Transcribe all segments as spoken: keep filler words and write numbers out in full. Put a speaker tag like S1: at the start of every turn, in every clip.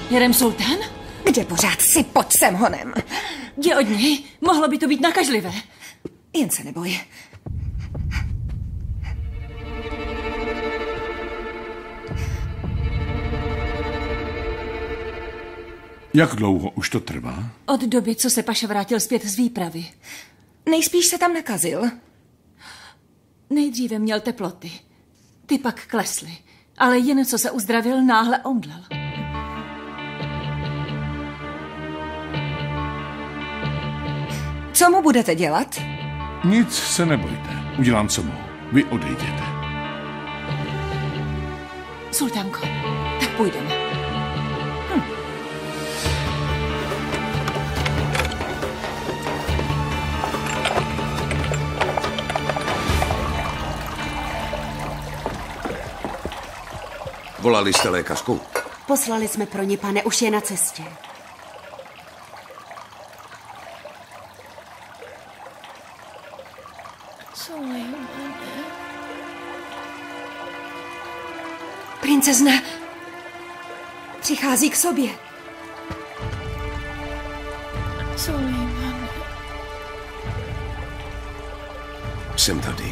S1: Hírem Sultán?
S2: Kde pořád si pod sem honem?
S1: Jde od něj. Mohlo by to být nakažlivé.
S2: Jen se neboj.
S3: Jak dlouho už to trvá?
S1: Od doby, co se Paša vrátil zpět z výpravy.
S2: Nejspíš se tam nakazil.
S1: Nejdříve měl teploty. Ty pak klesly. Ale jen co se uzdravil, náhle omdlel.
S2: Co mu budete dělat?
S3: Nic se nebojte. Udělám, co mohu. Vy odejděte.
S1: Sultánko, tak půjdeme. Hm.
S4: Volali jste lékařku?
S5: Poslali jsme pro ně, pane, už je na cestě.
S2: Princezna přichází k sobě.
S1: Sulejman.
S4: Jsem tady.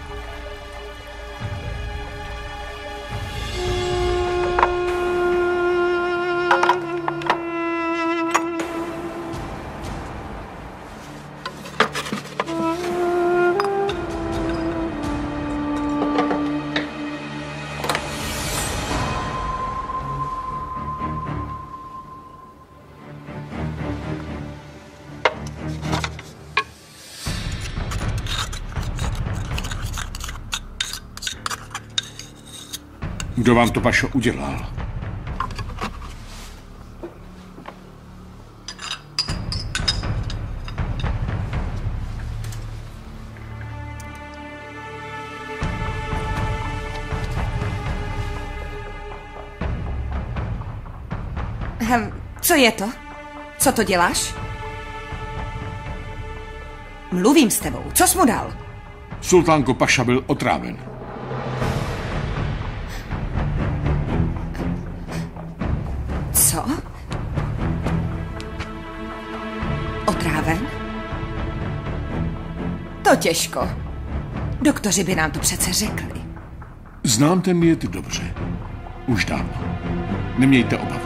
S3: Kdo vám to, Pašo, udělal?
S2: Hm, co je to? Co to děláš? Mluvím s tebou. Co jsi mu dal?
S3: Sultánko, Paša byl otráven.
S2: Co? Otráven? To těžko. Doktoři by nám to přece řekli.
S3: Znám ten jed dobře. Už dávno. Nemějte obavu.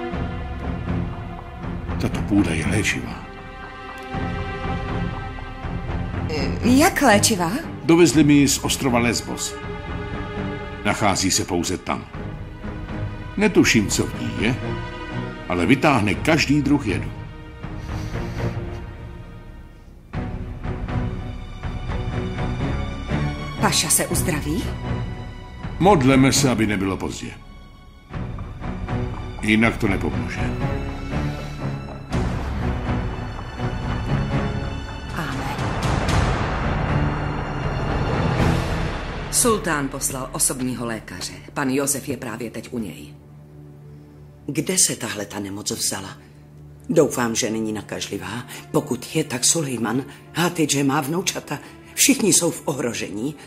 S3: Tato půda je léčivá.
S2: Jak léčivá?
S3: Dovezli mi ji z ostrova Lesbos. Nachází se pouze tam. Netuším, co v ní je, ale vytáhne každý druh jedu.
S2: Paša se uzdraví?
S3: Modleme se, aby nebylo pozdě. Jinak to nepomůže.
S2: Amen.
S6: Sultán poslal osobního lékaře. Pan Josef je právě teď u něj.
S7: Kde se tahle ta nemoc vzala? Doufám, že není nakažlivá. Pokud je, tak Sulejman, Hátidže má vnoučata. Všichni jsou v ohrožení.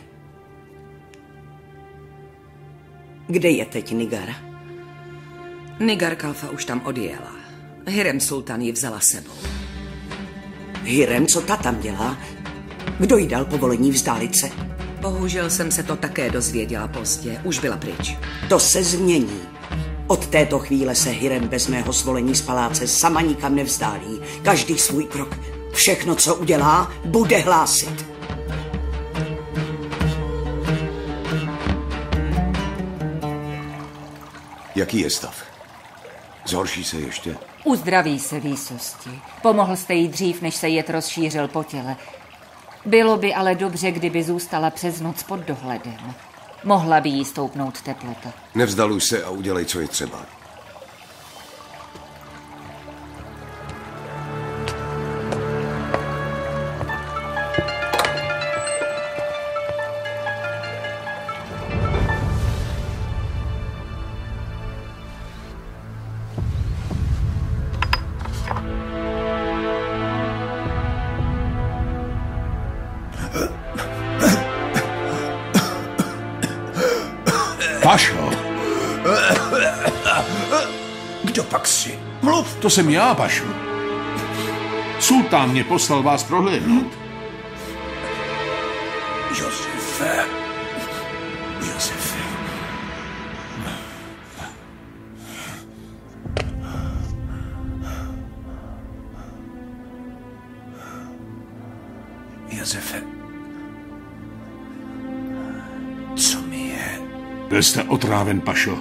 S7: Kde je teď Nigar?
S6: Nigar Kalfa už tam odjela. Hírem Sultán ji vzala sebou.
S7: Hírem, co ta tam dělá? Kdo jí dal povolení vzdálit se?
S6: Bohužel jsem se to také dozvěděla pozdě. Už byla pryč.
S7: To se změní. Od této chvíle se Hírem bez mého svolení z paláce sama nikam nevzdálí. Každý svůj krok. Všechno, co udělá, bude hlásit.
S4: Jaký je stav? Zhorší se ještě?
S8: Uzdraví se, výsosti. Pomohl jste jí dřív, než se jed rozšířil po těle. Bylo by ale dobře, kdyby zůstala přes noc pod dohledem. Mohla by jí stoupnout teplota.
S4: Nevzdaluj se a udělej, co je třeba.
S3: Pašo! To jsem já, Pašo. Sultán mě poslal vás prohlédnout.
S4: Josefe. Josefe. Josefe. Co mi je?
S3: Byl jste otráven, Pašo.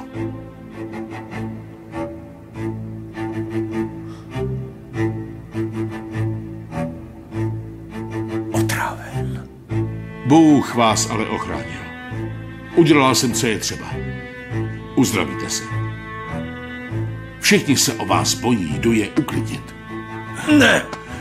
S4: Otráven?
S3: Bůh vás ale ochránil. Udělal jsem, co je třeba. Uzdravíte se. Všichni se o vás bojí, jdu je uklidnit.
S4: Ne!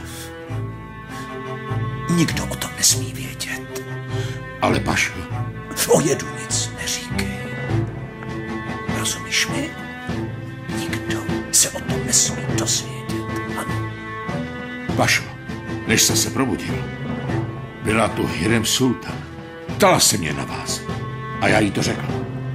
S4: Nikdo o tom nesmí vědět.
S3: Ale Pašo...
S4: O jedu nic neříkej. Rozumíš mi? Nikdo se o tom nesmí dozvědět, ano.
S3: Pašo, než jste se probudil, byla tu Hürrem Sultan. Ptala se mě na vás. A já jí to řekl.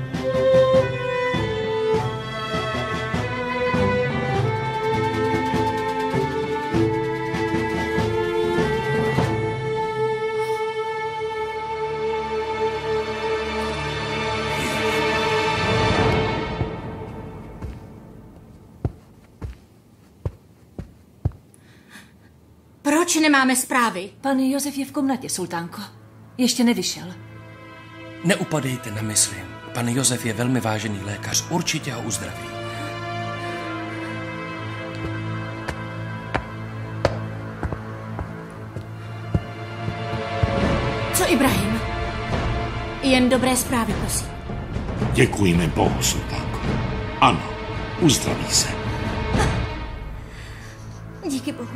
S5: Proč nemáme zprávy?
S1: Pan Josef je v komnatě, sultánko. Ještě nevyšel.
S9: Neupadejte na mysli. Pan Josef je velmi vážený lékař. Určitě ho uzdraví.
S5: Co Ibrahim? Jen dobré zprávy, prosím.
S3: Děkujeme Bohu, sultánko. Ano, uzdraví se.
S5: Díky Bohu.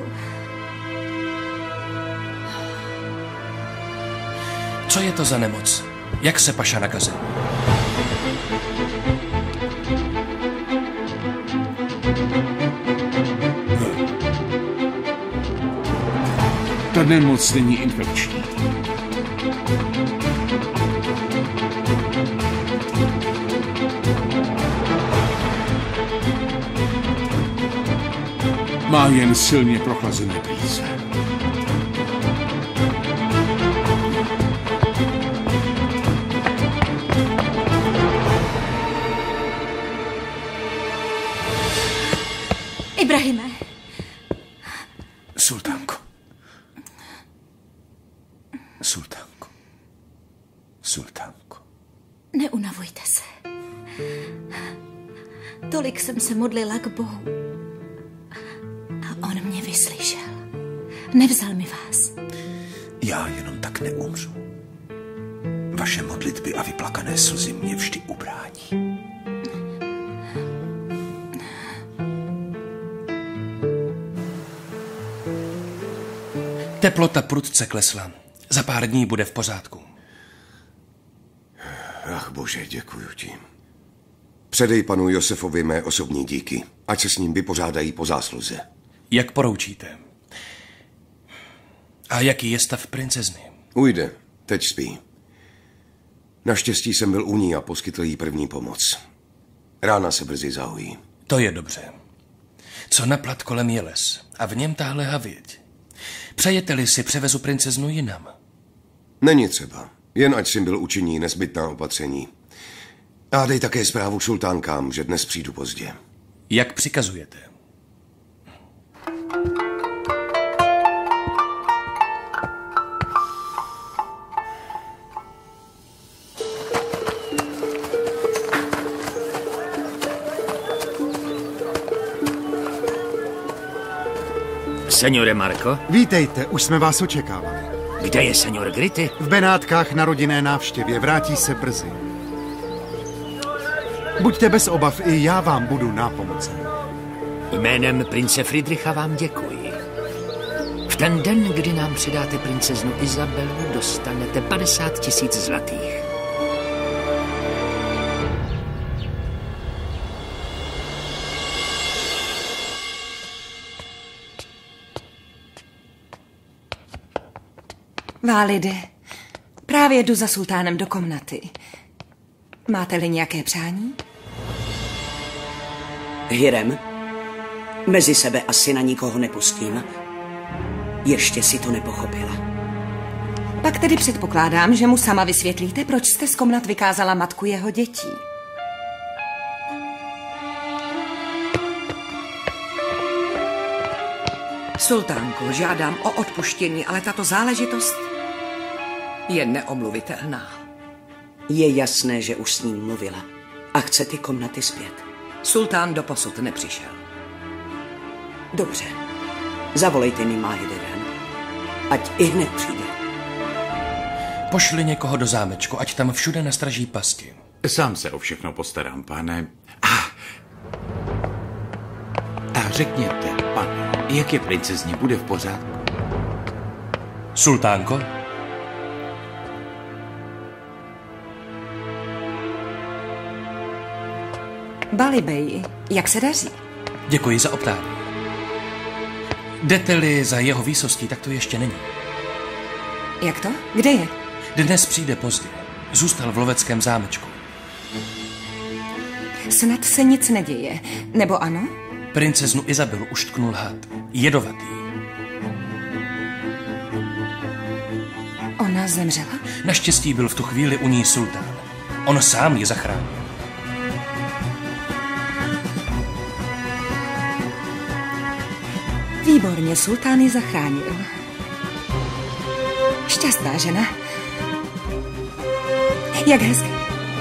S9: Co je to za nemoc? Jak se Paša nakazil?
S3: Ta nemoc není infekční. Má jen silně prochlazené plíce.
S5: Ibrahime.
S4: Sultánko. Sultánko. Sultánko.
S5: Neunavujte se. Tolik jsem se modlila k Bohu. A on mě vyslyšel. Nevzal mi vás.
S4: Já jenom tak neumřu. Vaše modlitby a vyplakané slzy mě vždy ubrání.
S9: Teplota prudce klesla. Za pár dní bude v pořádku.
S4: Ach bože, děkuju ti. Předej panu Josefovi mé osobní díky, ať se s ním vypořádají po zásluze.
S9: Jak poroučíte. A jaký je stav princezny?
S4: Ujde, teď spí. Naštěstí jsem byl u ní a poskytl jí první pomoc. Rána se brzy zahojí.
S9: To je dobře. Co na plat kolem je les a v něm tahle havěť. Přejete-li si převezu princeznu jinam?
S4: Není třeba. Jen ať si byl učiní nezbytná opatření. A dej také zprávu sultánkám, že dnes přijdu pozdě.
S9: Jak přikazujete?
S10: Senore Marco?
S11: Vítejte, už jsme vás očekávali.
S10: Kde je senor Gritty?
S11: V Benátkách na rodinné návštěvě, vrátí se brzy. Buďte bez obav, i já vám budu nápomocen.
S10: Jménem prince Friedricha vám děkuji. V ten den, kdy nám předáte princeznu Izabelu, dostanete padesát tisíc zlatých.
S2: Válide, právě jdu za sultánem do komnaty. Máte-li nějaké přání?
S7: Hürrem, Mezi sebe asi na nikoho nepustím. Ještě si to nepochopila.
S2: Pak tedy předpokládám, že mu sama vysvětlíte, proč jste z komnat vykázala matku jeho dětí.
S6: Sultánko, žádám o odpuštění, ale tato záležitost je neomluvitelná.
S7: Je jasné, že už s ním mluvila a chce ty komnaty zpět.
S6: Sultán doposud nepřišel.
S7: Dobře, zavolejte mi Máhidevran, ať i hned přijde.
S9: Pošli někoho do zámečku, ať tam všude nastraží pasti.
S12: Sám se o všechno postarám, pane. A, a řekněte, pane, jak je princezně, bude v pořádku?
S9: Sultánko?
S2: Balibej, jak se daří?
S9: Děkuji za optání. Jdete-li za jeho výsostí, tak to ještě není.
S2: Jak to? Kde je?
S9: Dnes přijde pozdě. Zůstal v loveckém zámečku.
S2: Snad se nic neděje, nebo ano?
S9: Princeznu Izabelu už tknul had. Jedovatý.
S2: Ona zemřela?
S9: Naštěstí byl v tu chvíli u ní sultán. On sám ji zachránil.
S2: Výborně, sultán ji zachránil. Šťastná žena. Jak hezky.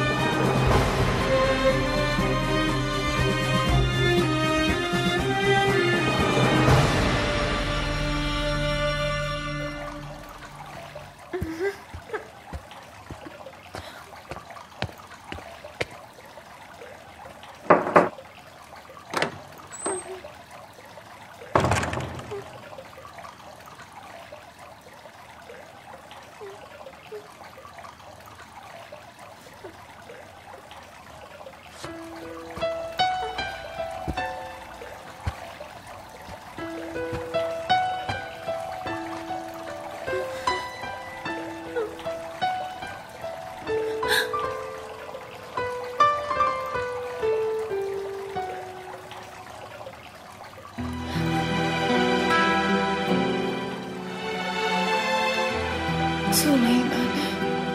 S5: Sulejmane.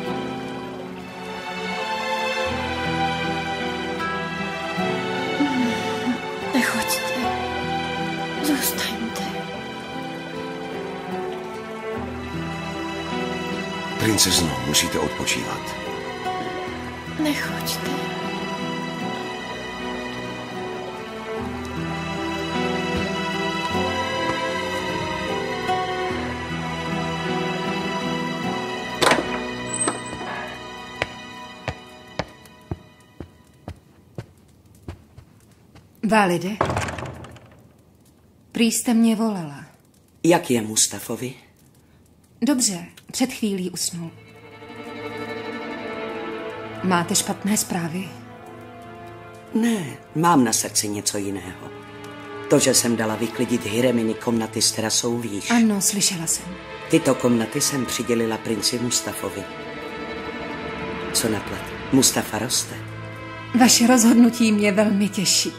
S5: Nechoďte. Zůstaňte.
S4: Princezno, musíte odpočívat.
S5: Nechoďte.
S2: Valide, prý jste mě volala.
S7: Jak je Mustafovi?
S2: Dobře, před chvílí usnul. Máte špatné zprávy?
S7: Ne, mám na srdci něco jiného. To, že jsem dala vyklidit Hireminy komnaty s terasou výš.
S2: Ano, slyšela jsem.
S7: Tyto komnaty jsem přidělila princi Mustafovi. Co naplat? Mustafa roste.
S2: Vaše rozhodnutí mě velmi těší.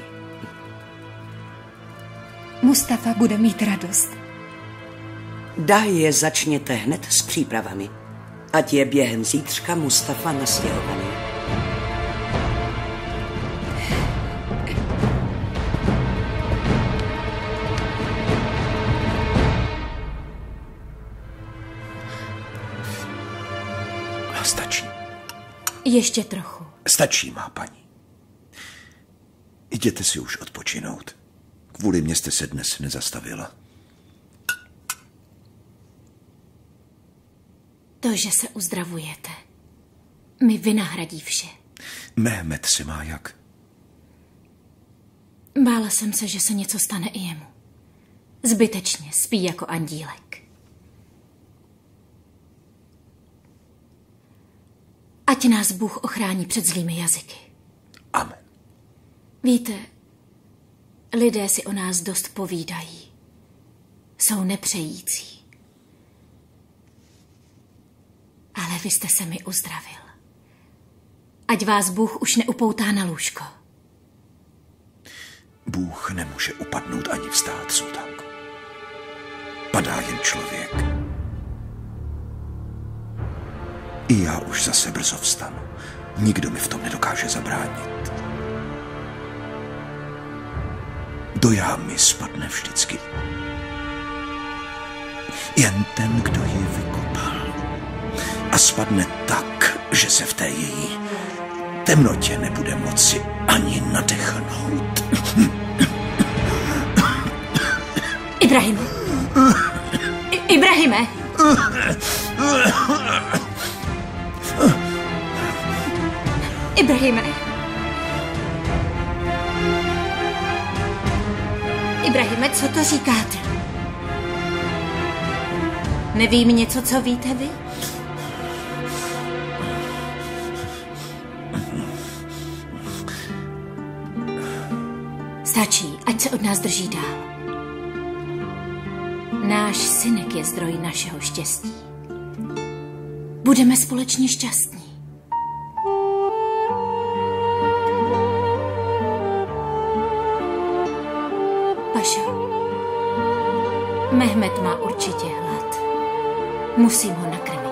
S2: Mustafa bude mít radost.
S7: Daj je začněte hned s přípravami. Ať je během zítřka Mustafa nastěhovaný.
S12: Stačí.
S5: Ještě trochu.
S12: Stačí, má paní. Jděte si už odpočinout. Kvůli mě jste se dnes nezastavila.
S5: To, že se uzdravujete, mi vynahradí vše.
S12: Mehmet si má jak?
S5: Bála jsem se, že se něco stane i jemu. Zbytečně spí jako andílek. Ať nás Bůh ochrání před zlými jazyky.
S12: Amen.
S5: Víte, lidé si o nás dost povídají. Jsou nepřející. Ale vy jste se mi uzdravil. Ať vás Bůh už neupoutá na lůžko.
S12: Bůh nemůže upadnout ani vstát, sultánko. Padá jen člověk. I já už zase brzo vstanu. Nikdo mi v tom nedokáže zabránit. Do jámy spadne vždycky jen ten, kdo ji vykopal. A spadne tak, že se v té její temnotě nebude moci ani nadechnout.
S5: Ibrahime. I- Ibrahime. Ibrahime. Ibrahime, co to říkáte? Nevím něco, co víte vy? Stačí, ať se od nás drží dál. Náš synek je zdroj našeho štěstí. Budeme společně šťastní. Pašo, Mehmet má určitě hlad. Musím ho nakrmit.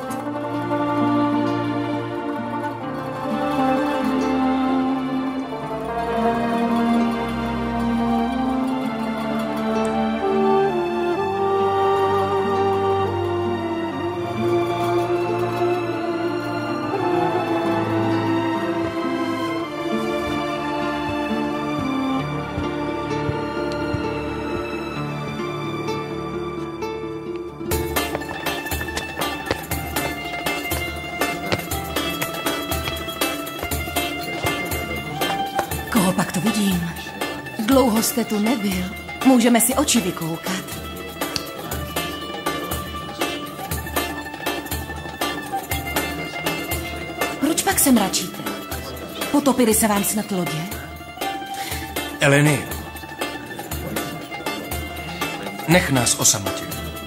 S2: Koho pak to vidím? Dlouho jste tu nebyl. Můžeme si oči vykoukat. Proč pak se mračíte? Potopili se vám snad lodě?
S9: Eleni, nech nás o samotě.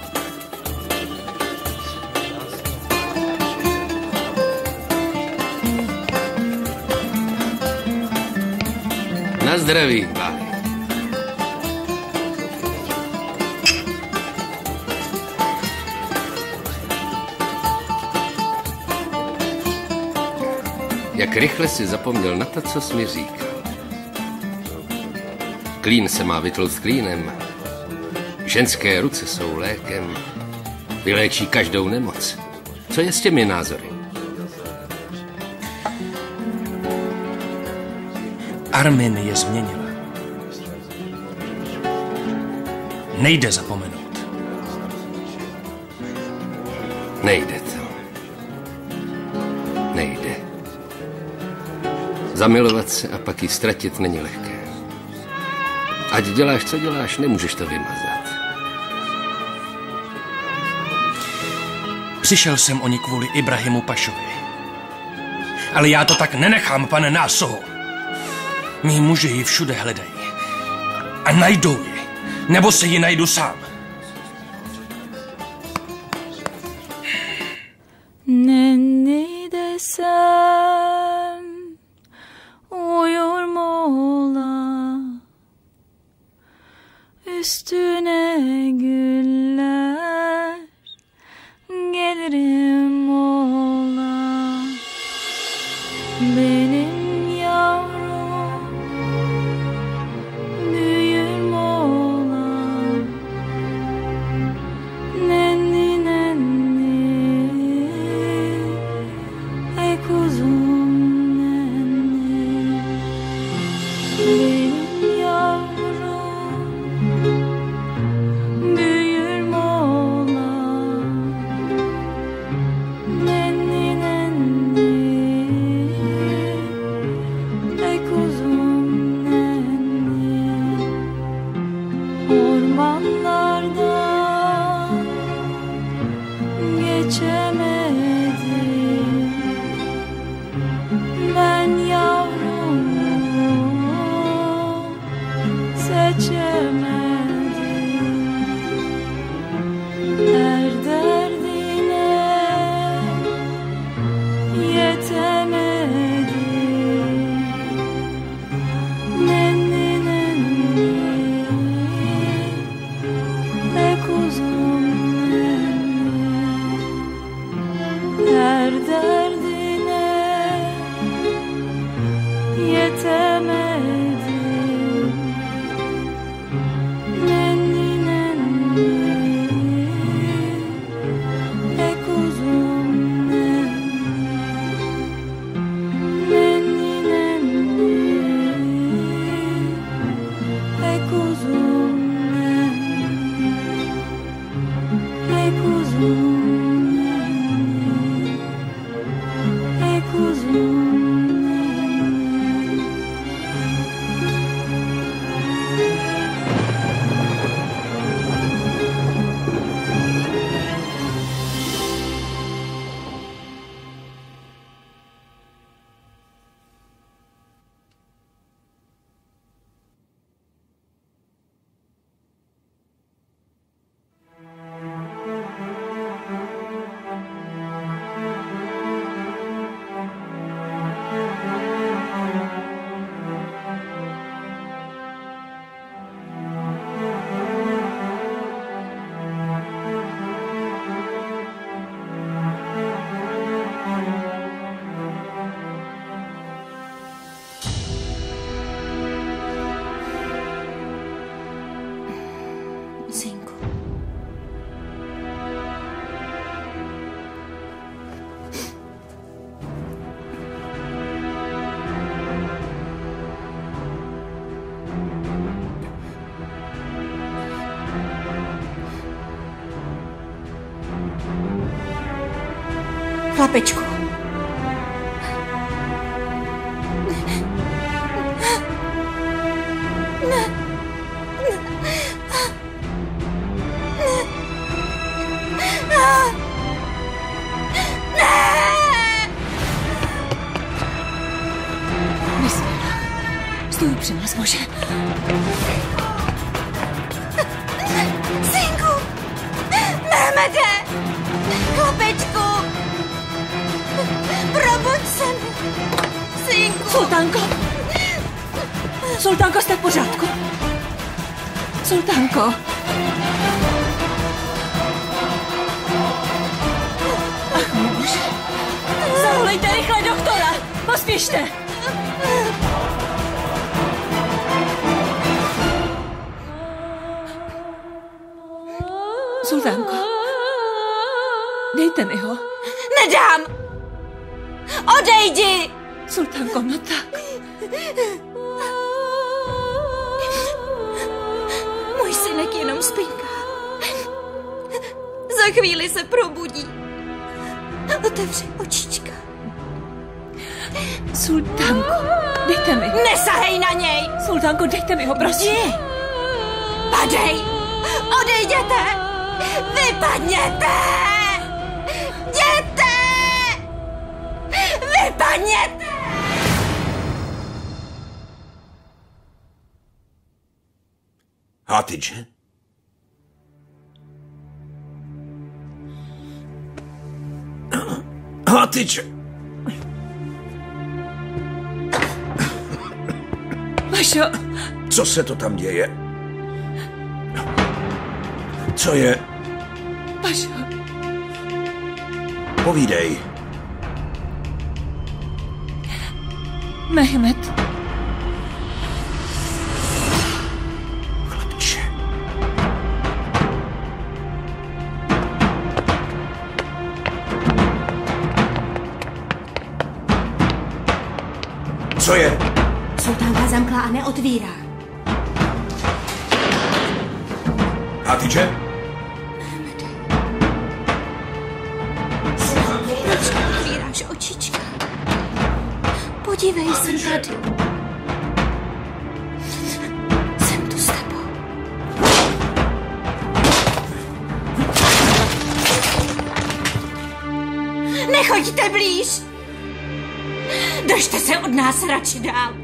S10: Na zdraví, páni. Jak rychle si zapomněl na to, co jsi mi říkal. Klín se má vytlout klínem. Ženské ruce jsou lékem. Vyléčí každou nemoc. Co je s těmi názory?
S9: Armin je změnila. Nejde zapomenout.
S10: Nejde to. Nejde. Zamilovat se a pak ji ztratit není lehké. Ať děláš, co děláš, nemůžeš to vymazat.
S9: Přišel jsem o ní kvůli Ibrahimu Pašovi. Ale já to tak nenechám, pane Násoho. Mí muži ji všude hledají. A najdou ji. Nebo se ji najdu sám.
S13: Nenni desem uyur mola, üstüne güller gelirim mola. Benim yavrum büyür mola, nenni nenni, ey kuzum nenni. Benim yavrum büyür mola, nenni nenni, ey kuzum nenni. Ormanlardan geçemedim ben yavrumu, seçemedim. Her derdine yetemedim. Nenni nenni,
S2: Chlapečku.
S1: Nesměla. Stůj při nás, Bože.
S2: Synku! Mehmede! Chlapečku! Probuď se mi! Synku!
S1: Sultánko! Sultánko, jste v pořádku? Sultánko! Ach, můj Bože! Zavolejte rychle doktora! Pospěšte! Sultánko, dejte mi ho.
S2: Nedám! Odejdi!
S1: Sultánko, no tak.
S2: Můj synek jenom spinká. Za chvíli se probudí. Otevři očička.
S1: Sultánko, dejte mi ho.
S2: Nesahej na něj!
S1: Sultánko, dejte mi ho, prosím.
S2: Jdi! Padej! Odejděte! Vypadněte! Jděte! Vypadněte!
S12: Hatice? Hatice!
S1: Vašo!
S12: Co se to tam děje? Co je?
S1: Vašo!
S12: Povídej.
S1: Mehmet.
S12: Chlapče. Co je?
S2: Sultánka zamkla a neotvírá.
S12: Hatice?
S2: Proč neotvíráš očička? Podívej, jsem tady. Jsem tu s tebou. Nechoďte blíž! Držte se od nás radši dál.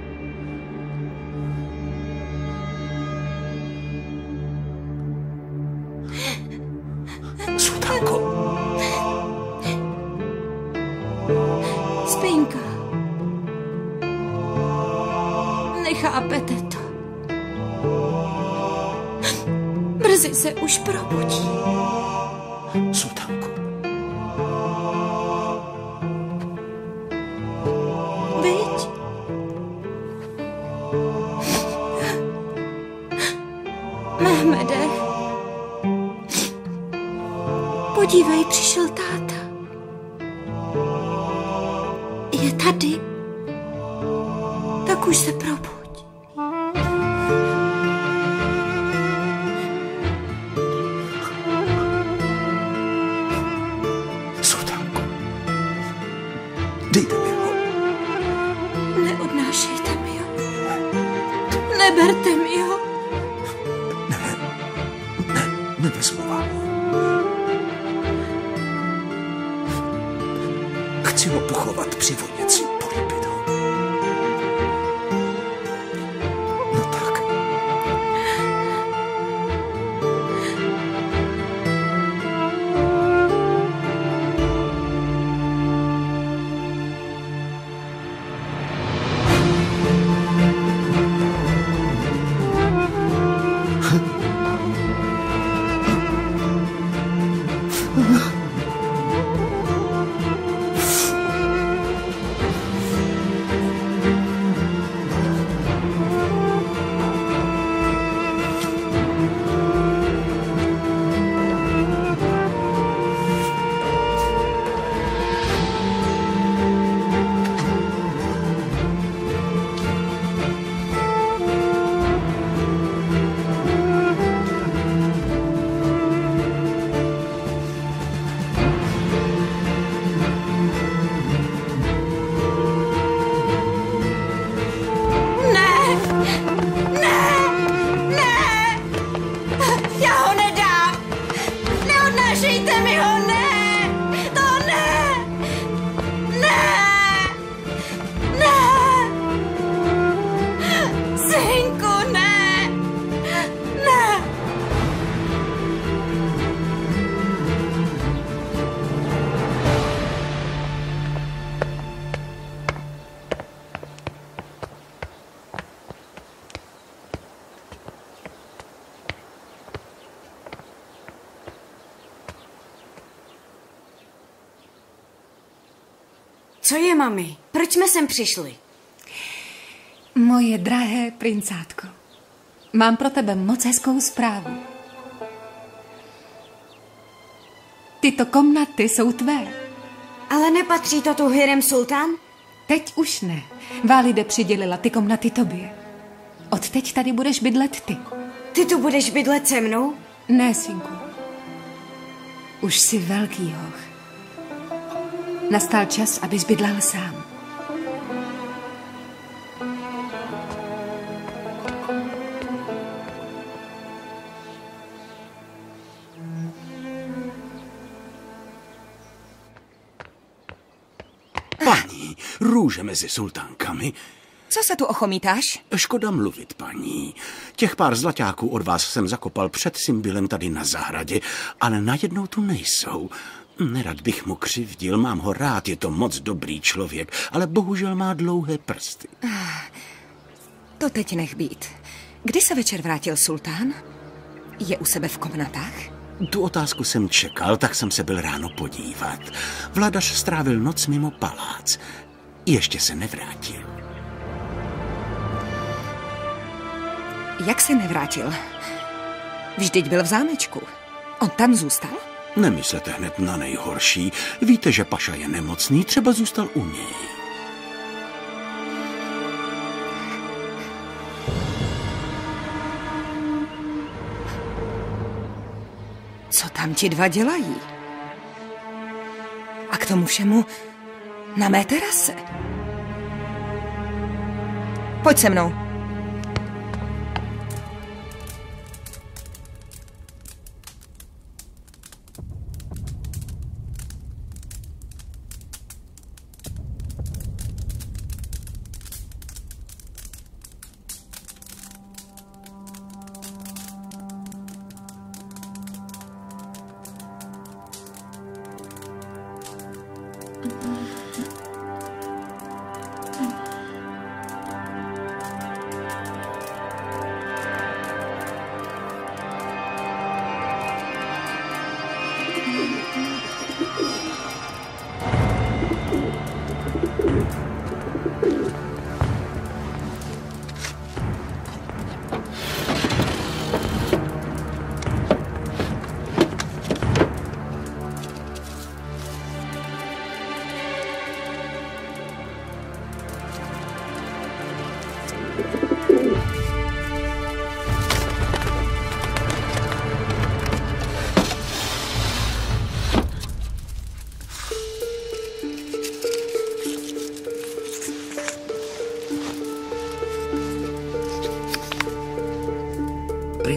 S12: Sultánko.
S2: Spinka. Nechápete to. Brzy se už probudí.
S12: Sultánko.
S2: Viď? Mehmede. Podívej, přišel táta. Je tady. Tak už se probuď.
S13: Neberte mi ho.
S12: Ne, ne, nevezmu vám ho. Chci ho pochovat při Voněci, políbit ho. No tak.
S2: Co je, mami? Proč jsme sem přišli?
S14: Moje drahé princátko, mám pro tebe moc hezkou zprávu. Tyto komnaty jsou tvé.
S2: Ale nepatří to tu Hürrem Sultán?
S14: Teď už ne. Válide přidělila ty komnaty tobě. Odteď tady budeš bydlet ty.
S2: Ty tu budeš bydlet se mnou?
S14: Ne, synku. Už jsi velký hoch. Nastal čas, abys bydlel sám.
S12: Paní, růže mezi sultánkami.
S2: Co se tu ochomítáš?
S12: Škoda mluvit, paní. Těch pár zlaťáků od vás jsem zakopal před Symbilem tady na zahradě, ale najednou tu nejsou. Nerad bych mu křivdil, mám ho rád, je to moc dobrý člověk, ale bohužel má dlouhé prsty.
S2: To teď nech být. Kdy se večer vrátil sultán? Je u sebe v komnatách?
S12: Tu otázku jsem čekal, tak jsem se byl ráno podívat. Vladař strávil noc mimo palác. Ještě se nevrátil.
S2: Jak se nevrátil? Vždyť byl v zámečku. On tam zůstal?
S12: Nemyslete hned na nejhorší. Víte, že paša je nemocný, třeba zůstal u něj.
S2: Co tam ti dva dělají? A k tomu všemu na mé terase. Pojď se mnou.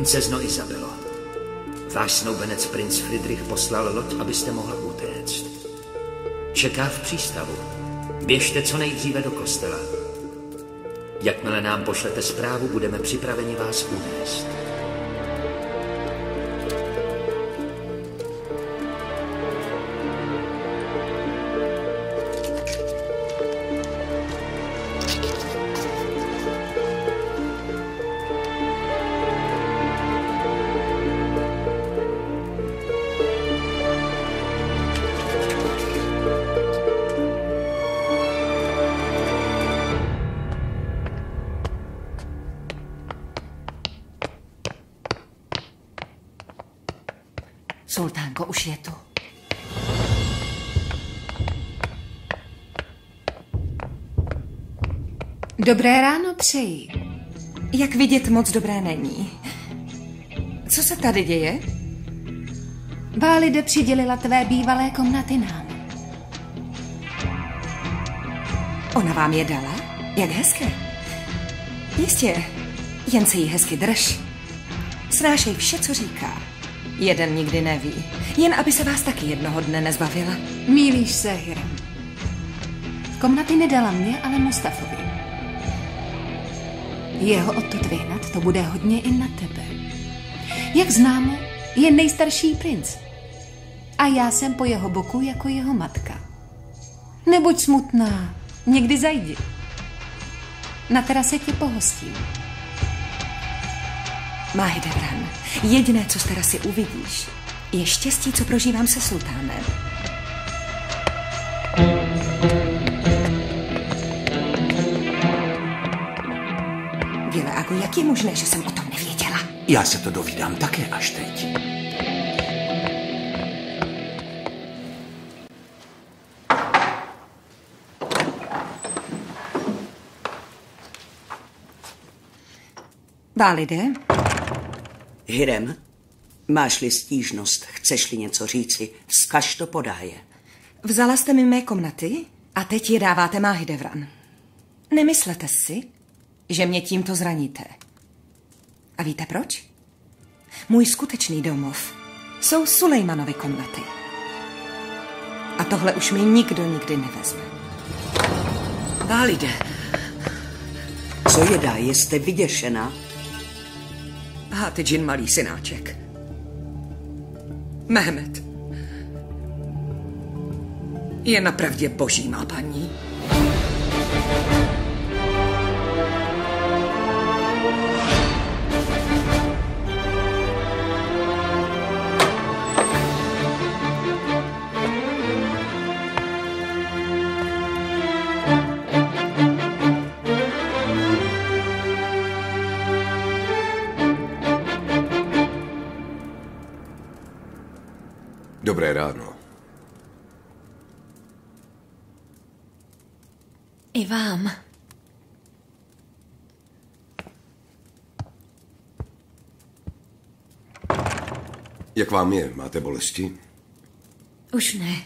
S10: Princezno Izabelo, váš snoubenec princ Fridrich poslal loď, abyste mohla utéct. Čeká v přístavu. Běžte co nejdříve do kostela. Jakmile nám pošlete zprávu, budeme připraveni vás unést.
S8: Sultánko, už je tu.
S14: Dobré ráno přeji.
S2: Jak vidět, moc dobré není. Co se tady děje?
S14: Válide přidělila tvé bývalé komnaty nám.
S2: Ona vám je dala? Jak hezké. Jistě, jen se jí hezky drž. Snášej vše, co říká. Jeden nikdy neví. Jen aby se vás taky jednoho dne nezbavila.
S14: Mýlíš se, Hirem. Komnaty nedala mě, ale Mustafovi. Jeho odtud vyhnat, to bude hodně i na tebe. Jak známo, je nejstarší princ. A já jsem po jeho boku jako jeho matka. Nebuď smutná, někdy zajdi. Na terase tě pohostím.
S2: Mahidevran, jediné, co z terasy uvidíš, je štěstí, co prožívám se sultánem. Gileágu, jak je možné, že jsem o tom nevěděla?
S12: Já se to dovídám také až teď.
S2: Válide?
S7: Hirem, máš-li stížnost, chceš-li něco říci, vzkaž to podáje.
S2: Vzala jste mi mé komnaty a teď je dáváte Mahidevran. Nemyslete si, že mě tímto zraníte. A víte proč? Můj skutečný domov jsou Sulejmanovy komnaty. A tohle už mi nikdo nikdy nevezme.
S7: Válide, co je dá, jste vyděšená?
S6: Hatidžin, malý synáček. Mehmet. Je napravdě boží, má paní.
S4: Dobré ráno.
S5: I vám.
S4: Jak vám je? Máte bolesti?
S5: Už ne.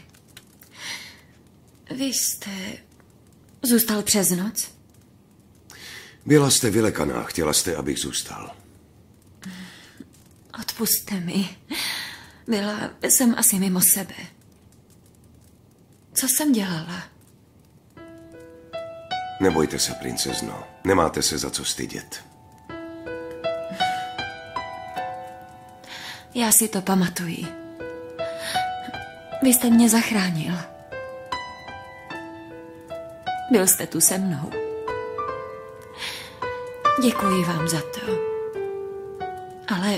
S5: Vy jste zůstal přes noc?
S4: Byla jste vylekaná, chtěla jste, abych zůstal.
S5: Odpusťte mi. Byla jsem asi mimo sebe. Co jsem dělala?
S4: Nebojte se, princezno. Nemáte se za co stydět.
S5: Já si to pamatuji. Vy jste mě zachránil. Byl jste tu se mnou. Děkuji vám za to. Ale...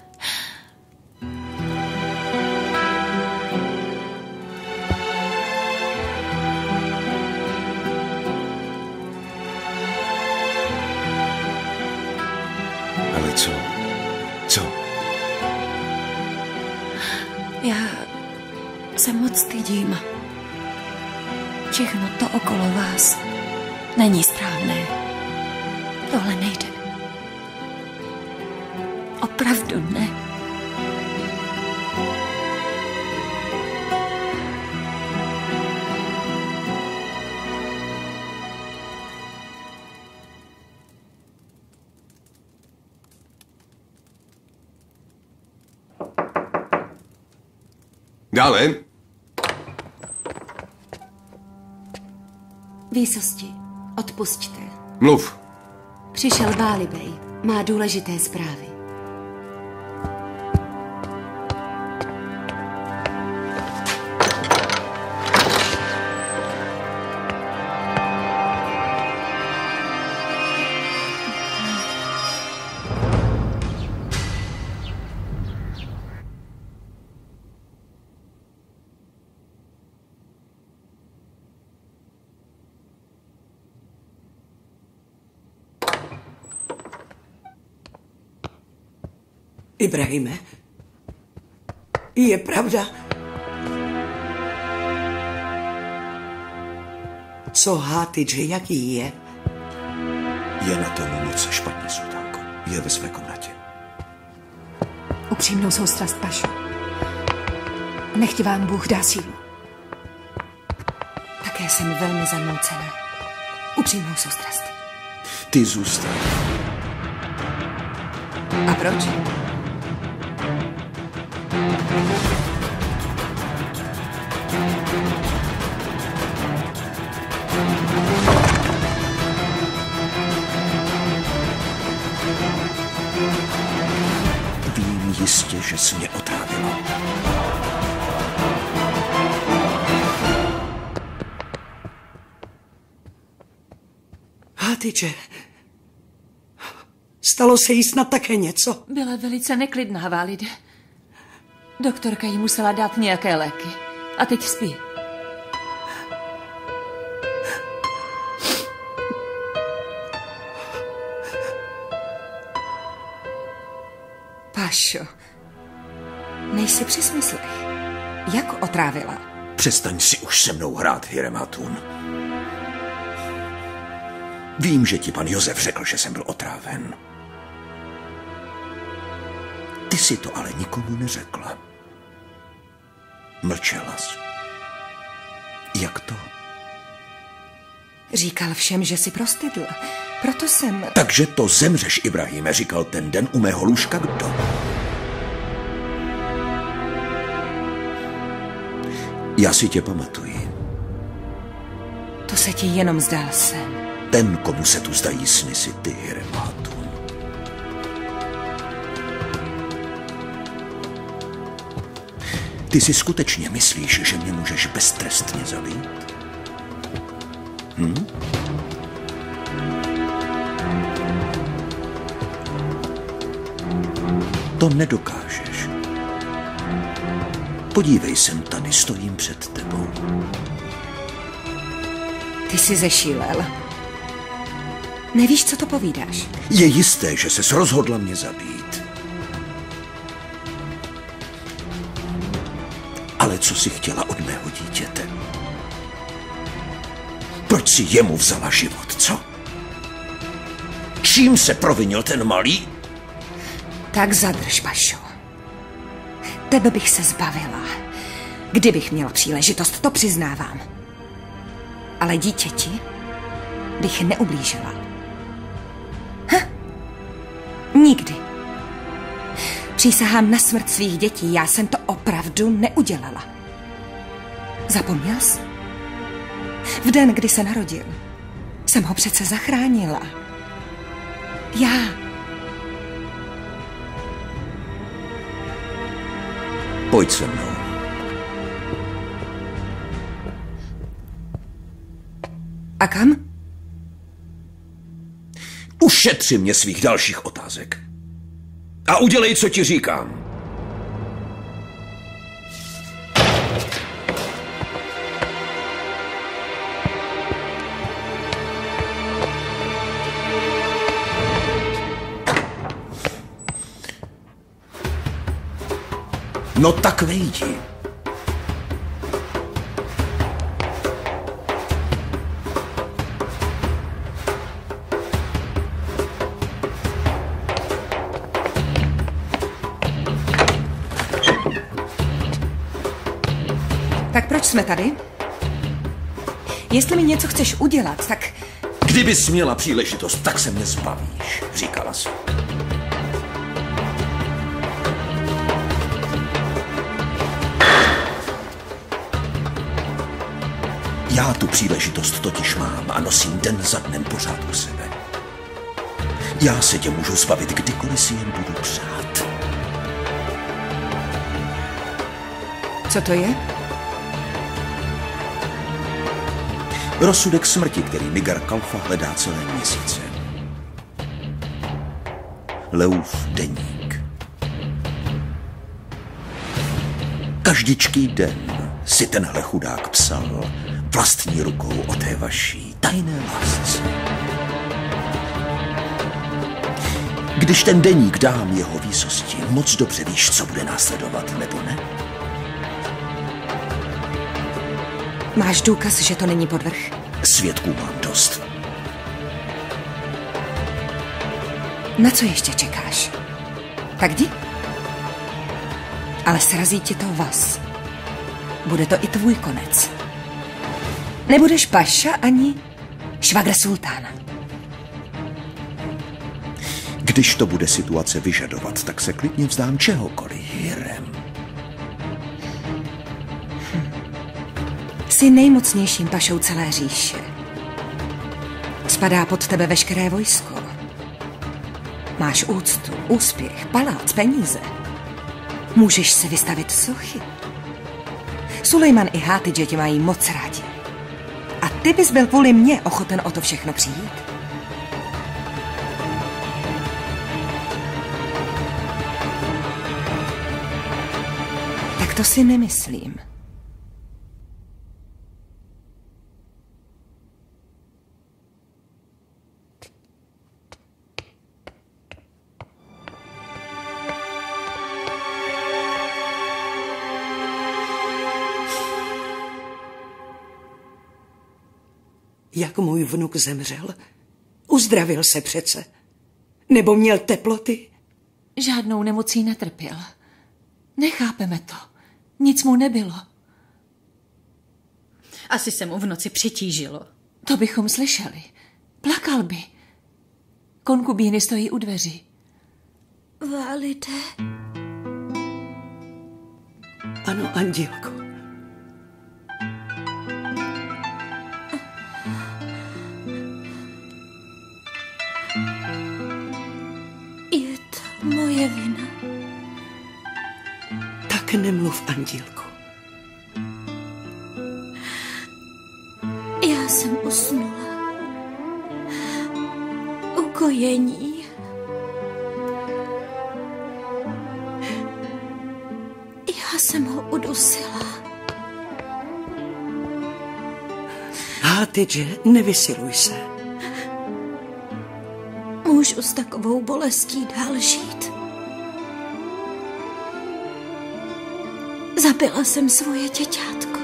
S4: Ale co? Co?
S5: Já se moc stydím. Všechno to okolo vás není správné. Tohle nejde. Opravdu ne.
S4: Dále.
S14: Výsosti, odpusťte.
S4: Mluv.
S14: Přišel Bálibej. Má důležité zprávy.
S7: Ibrahime, je pravda? Co Hátidže, jaký je?
S12: Je na tom moc špatně, sultánko. Je ve své komnatě.
S14: Upřímnou soustrast, Pašo. Nechť vám Bůh dá sílu.
S2: Také jsem velmi zamoucena. Upřímnou soustrast.
S12: Ty zůstaň.
S2: A proč?
S12: Vím jistě, že jsi mě otrávila.
S7: Hátidže, stalo se jí snad také něco?
S1: Byla velice neklidná, Válide. Doktorka jí musela dát nějaké léky. A teď spí.
S2: Pašo, nejsi při smyslech. Jak otrávila?
S12: Přestaň si už se mnou hrát, Hürrem Hatun. Vím, že ti pan Josef řekl, že jsem byl otráven. Ty si to ale nikomu neřekla. Mlčela jsi. Jak to?
S2: Říkal všem, že si prostydl. Proto jsem...
S12: Takže to zemřeš, Ibrahime, říkal ten den u mého lůžka kdo? Já si tě pamatuji.
S2: To se ti jenom zdál sen.
S12: Ten, komu se tu zdají sny, si ty, Hürrem Hatun. Ty si skutečně myslíš, že mě můžeš beztrestně zabít? Hm? To nedokážeš. Podívej sem, tady stojím před tebou.
S2: Ty jsi zešílel. Nevíš, co to povídáš?
S12: Je jisté, že ses rozhodla mě zabít. Ale co jsi chtěla od mého dítěte? Proč si jemu vzala život, co? Čím se provinil ten malý?
S2: Tak zadrž, Pašo. Tebe bych se zbavila. Kdybych měla příležitost, to přiznávám. Ale dítěti bych neublížila. Ha? Nikdy. Přísahám na smrt svých dětí, já jsem to opravdu neudělala. Zapomněl jsi? V den, kdy se narodil, jsem ho přece zachránila. Já.
S12: Pojď se mnou.
S2: A kam?
S12: Ušetři mě svých dalších otázek. A udělej, co ti říkám. No tak vejdi.
S2: Tak proč jsme tady? Jestli mi něco chceš udělat, tak...
S12: Kdybys měla příležitost, tak se mě zbavíš, říkala jsi.
S15: Já tu příležitost totiž mám a nosím den za dnem pořád u sebe. Já se tě můžu zbavit, kdykoliv si jen budu přát.
S2: Co to je?
S15: Rozsudek smrti, který Nigar Kalfa hledá celé měsíce. Leův deník. Každičký den si tenhle chudák psal vlastní rukou o té vaší tajné lásce. Když ten deník dám jeho výsosti, moc dobře víš, co bude následovat, nebo ne?
S2: Máš důkaz, že to není podvrh?
S15: Svědků mám dost.
S2: Na co ještě čekáš? Tak jdi. Ale srazí ti to vás. Bude to i tvůj konec. Nebudeš paša ani švagr sultána.
S15: Když to bude situace vyžadovat, tak se klidně vzdám čehokoliv, Hírem.
S2: Hm. Jsi nejmocnějším pašou celé říše. Spadá pod tebe veškeré vojsko. Máš úctu, úspěch, palác, peníze. Můžeš se vystavit sochy. Sulejman i Hátidže tě mají moc rádi. A ty bys byl kvůli mně ochoten o to všechno přijít? Tak to si nemyslím.
S7: Jak můj vnuk zemřel? Uzdravil se přece. Nebo měl teploty?
S1: Žádnou nemocí netrpěl. Nechápeme to. Nic mu nebylo.
S5: Asi se mu v noci přitížilo.
S1: To bychom slyšeli. Plakal by. Konkubíny stojí u dveří.
S13: Valide.
S7: Ano, Andílko.
S13: Je to moje vina.
S7: Tak nemluv, Andílko.
S13: Já jsem usnula. Ukojení. Já jsem ho udusila.
S7: Hátidže, nevysiluj se.
S13: Můžu s takovou bolestí dál žít. Zabila jsem svoje děťátko.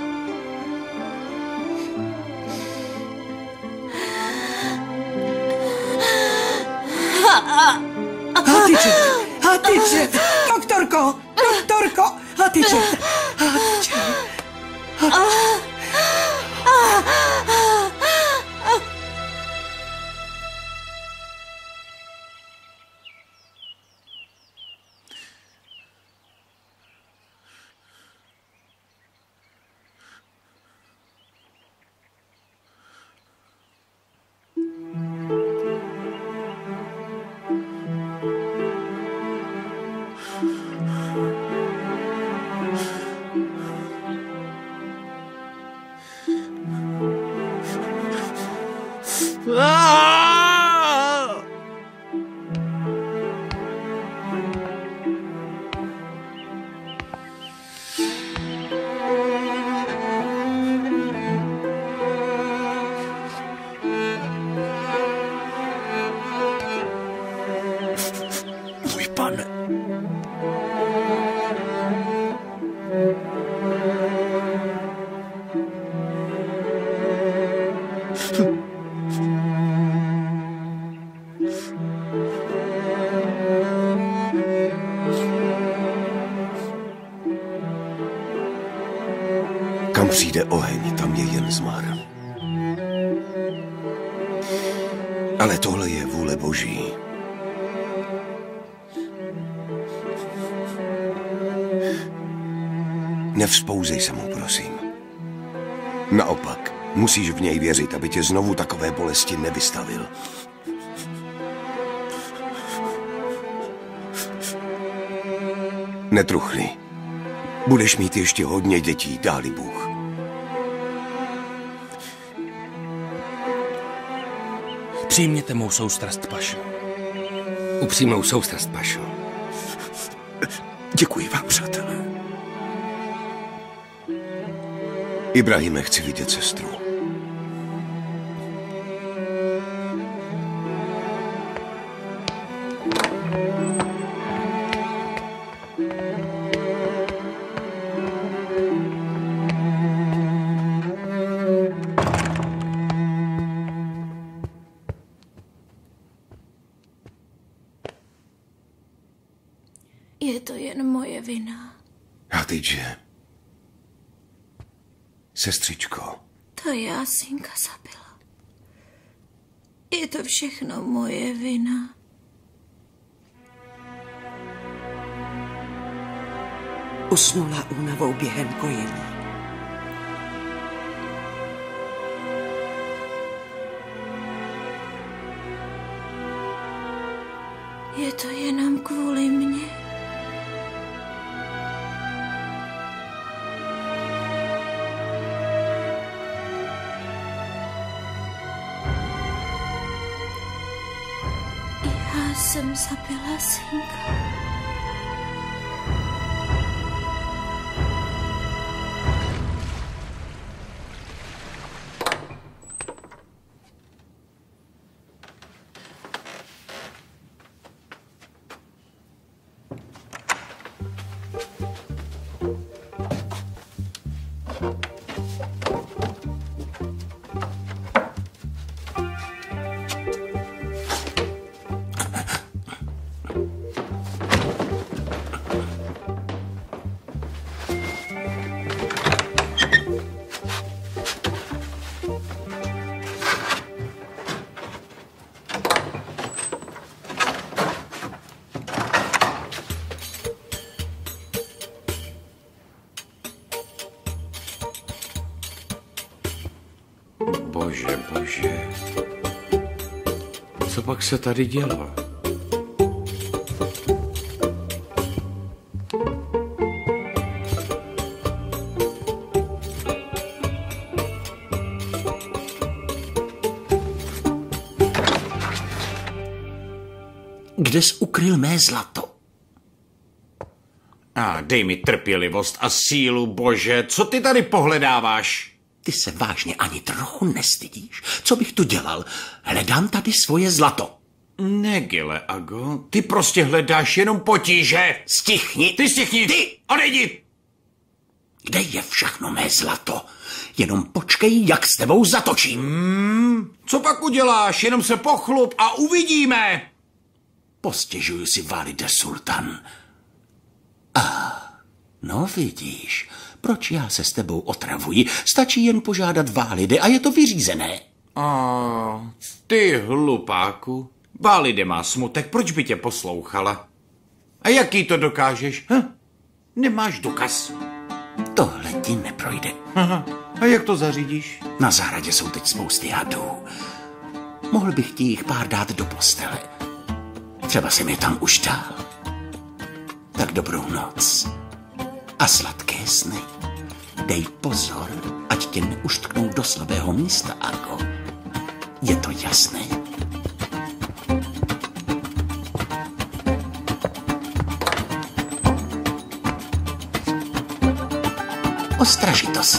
S7: Hátidže, Hátidže, doktorko, doktorko, Hátidže, Hátidže, Hátidže.
S4: Kam přijde oheň, tam je jen zmar. Ale tohle je vůle Boží. Nevzpouzej se mu, prosím. Naopak, Musíš v něj věřit, aby tě znovu takové bolesti nevystavil. Netruchli. Budeš mít ještě hodně dětí, dá-li Bůh.
S9: Přijměte mou soustrast, Pašo.
S10: Upřímnou soustrast, Pašo.
S4: Děkuji vám, přátelé. Ibrahime, chci vidět sestru.
S13: Je to jen moje vina.
S4: Hatidže. Sestřičko.
S13: To já synka zabila. Je to všechno moje vina.
S7: Usnula únavou během kojení.
S13: Je to jenom kvůli mně. Já jsem zabila synka.
S16: Bože, bože. Co pak se tady dělo?
S12: Kde jsi ukryl mé zlato?
S16: A dej mi trpělivost a sílu, bože. Co ty tady pohledáváš?
S12: Ty se vážně ani trochu nestydíš? Co bych tu dělal? Hledám tady svoje zlato.
S16: Negile, Ago. Ty prostě hledáš jenom potíže.
S12: Stichni.
S16: Ty stichni.
S12: Ty
S16: odejdi.
S12: Kde je všechno mé zlato? Jenom počkej, jak s tebou zatočím.
S16: Hmm, co pak uděláš? Jenom se pochlup a uvidíme.
S12: Postěžuju si, Valide Sultan. A, no vidíš, proč já se s tebou otravuji? Stačí jen požádat Válide a je to vyřízené.
S16: A, ty hlupáku. Válide má smutek, proč by tě poslouchala? A jaký to dokážeš? Hm? Nemáš důkaz.
S12: Tohle ti neprojde.
S16: Aha. A jak to zařídíš?
S12: Na zahradě jsou teď spousty hadů. Mohl bych ti jich pár dát do postele. Třeba jsem je tam už dal. Tak dobrou noc. A sladké sny. Dej pozor, ať tě neuštknou do slabého místa, Ago. Je to jasné? Ostražitost.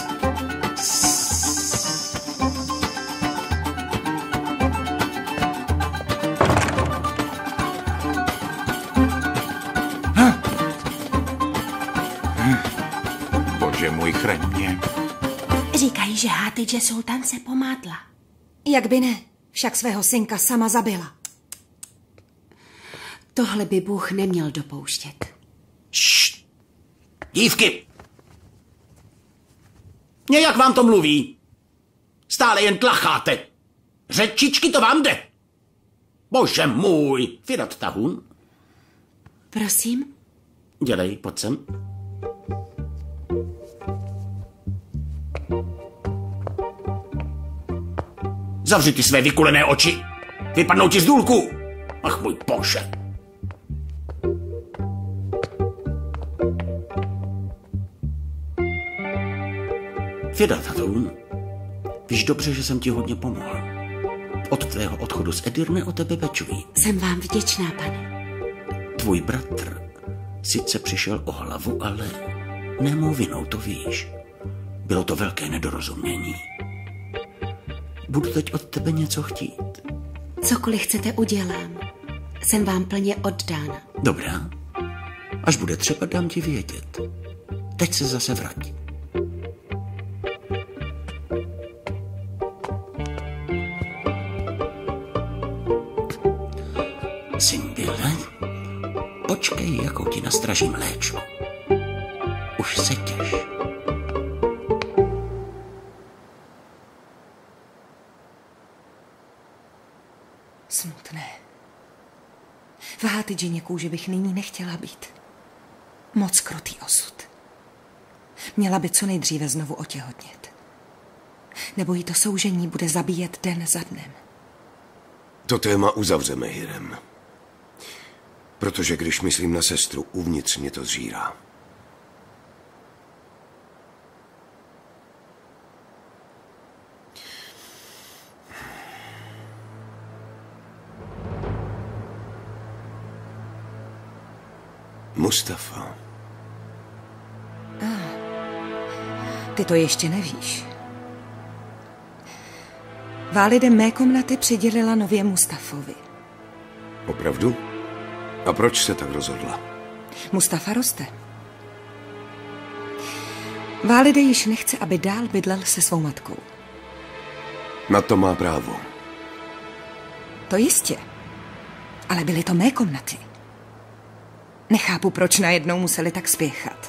S16: Bože můj, chraň mě.
S2: Říkají, že Hatidže Sultan se pomátla. Jak by ne, však svého synka sama zabila.
S17: Tohle by Bůh neměl dopouštět.
S12: Ššt. Dívky! Nějak vám to mluví. Stále jen tlacháte. Řečičky, to vám jde. Bože můj. Firat Tahun.
S17: Prosím?
S12: Dělej, pojď sem. Zavři ty své vykulené oči. Vypadnou ti z důlku. Ach, můj bože. Věda, Tatoun, víš dobře, že jsem ti hodně pomohl. Od tvého odchodu z Edirne o tebe pečují.
S17: Jsem vám vděčná, pane.
S12: Tvůj bratr sice přišel o hlavu, ale ne mou vinou, to víš. Bylo to velké nedorozumění. Budu teď od tebe něco chtít.
S17: Cokoliv chcete, udělám. Jsem vám plně oddána.
S12: Dobrá. Až bude třeba, dám ti vědět. Teď se zase vrať. Simbile, počkej, jakou ti nastražím léčku. Už se těš.
S2: Smutné. V Hátidžině kůži bych nyní nechtěla být. Moc krutý osud. Měla by co nejdříve znovu otěhotnět. Nebo jí to soužení bude zabíjet den za dnem.
S4: To téma uzavřeme, Hirem. Protože když myslím na sestru, uvnitř mě to zžírá. Mustafa.
S2: Ah, ty to ještě nevíš. Válide mé komnaty přidělila nově Mustafovi.
S4: Opravdu? A proč se tak rozhodla?
S2: Mustafa roste. Válide již nechce, aby dál bydlel se svou matkou.
S4: Na to má právo.
S2: To jistě. Ale byly to mé komnaty. Nechápu, proč najednou museli tak spěchat.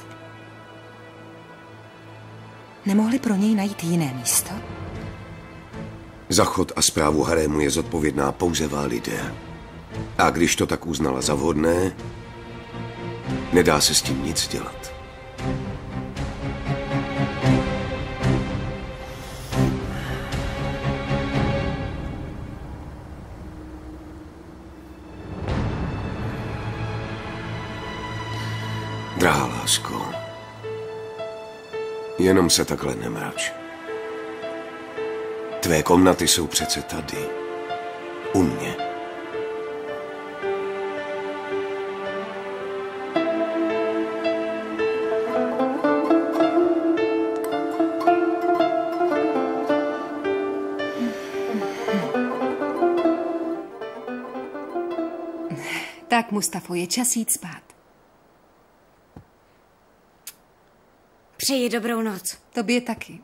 S2: Nemohli pro něj najít jiné místo?
S4: Za chod a správu harému je zodpovědná pouze Válide. A když to tak uznala za vhodné, nedá se s tím nic dělat. Drahá lásko, jenom se takhle nemrač. Tvé komnaty jsou přece tady, u mě.
S14: Tak, Mustafo, je čas jít spát.
S17: Přeji dobrou noc.
S14: Tobě taky.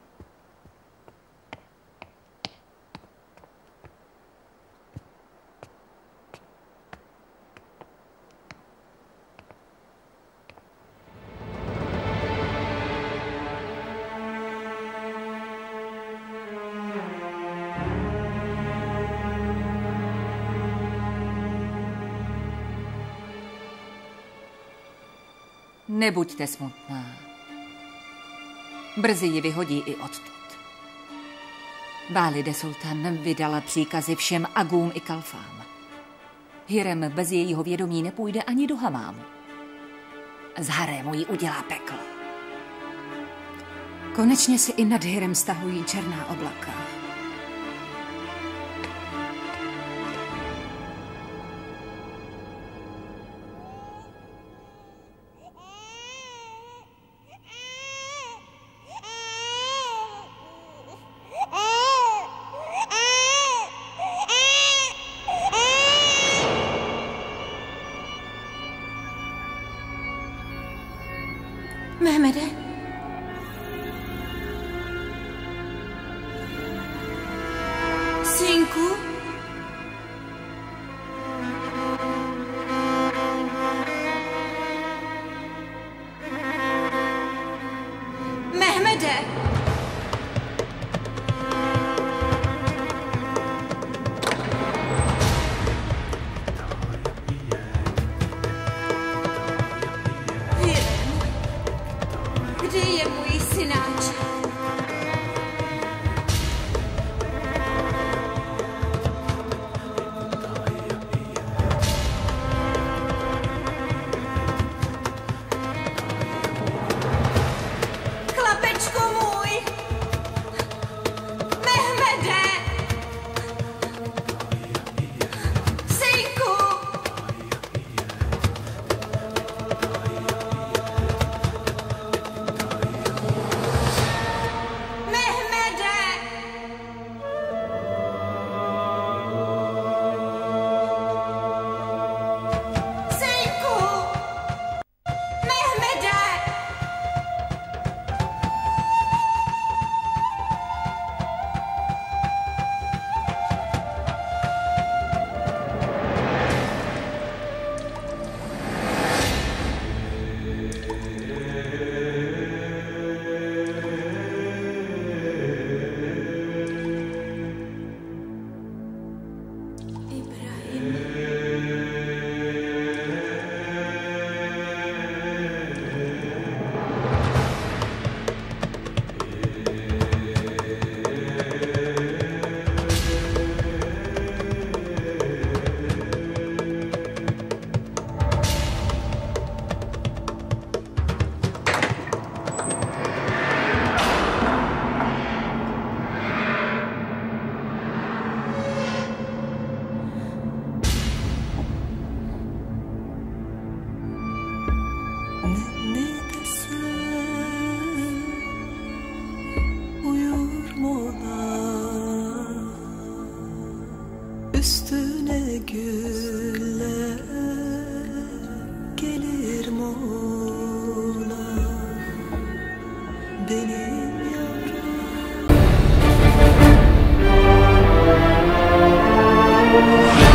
S8: Nebuďte smutná. Brzy ji vyhodí i odtud. Válide Sultan vydala příkazy všem agům i kalfám. Hirem bez jejího vědomí nepůjde ani do hamámu. Z harému jí udělá peklo.
S14: Konečně si i nad Hirem stahují černá oblaka.
S13: Mehmede? Synku? Mehmede! Kde je můj synáček?
S18: güller gelir mola benim yavrum.